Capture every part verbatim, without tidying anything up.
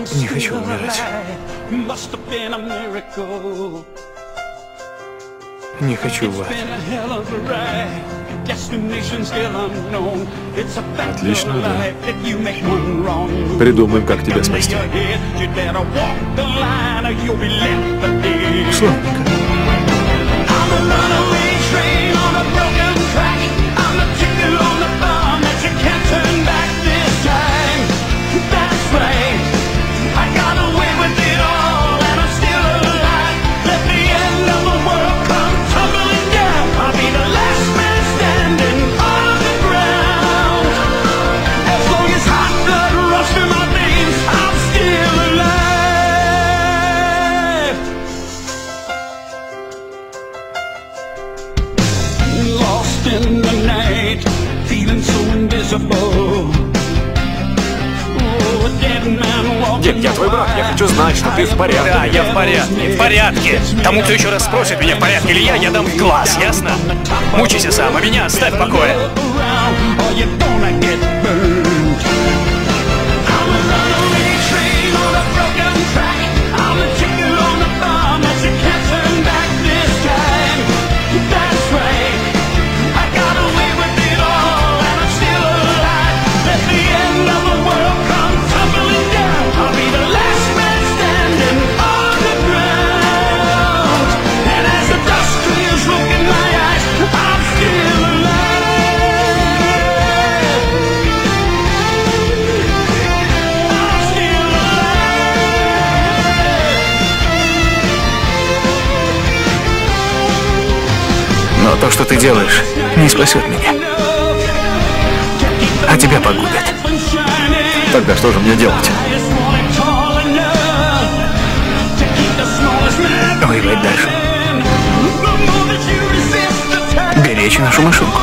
Не хочу умирать. Не хочу в ад. Отлично, да. Придумаем, как тебя спасти. Славненько. In the night, feeling so invisible. Дед, я твой брат, я хочу знать, что ты в порядке. Да, я в порядке, в порядке. Тому, кто еще раз спросит меня, в порядке ли я, я дам в глаз, ясно? Мучайся сам, а меня оставь в покое. Но то, что ты делаешь, не спасет меня. А тебя погубит. Тогда что же мне делать? Воевать дальше. Беречь нашу машинку.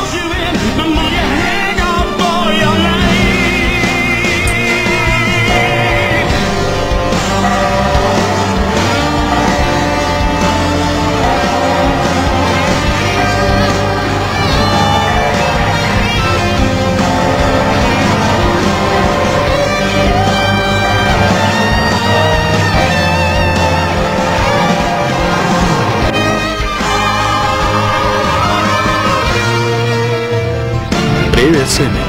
Привет, Сэмми.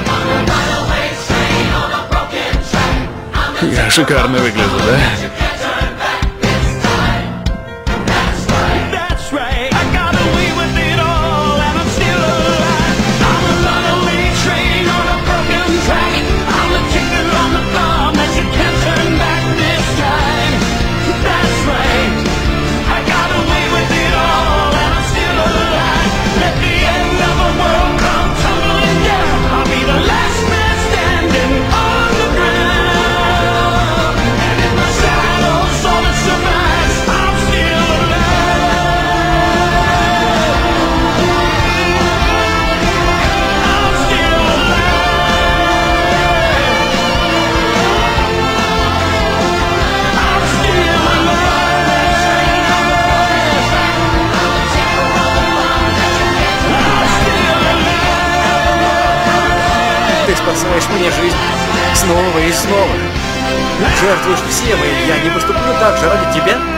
Я шикарно выгляжу, да? Ты спасаешь мне жизнь снова и снова. Жертвуешь всем, и я не поступлю так же ради тебя?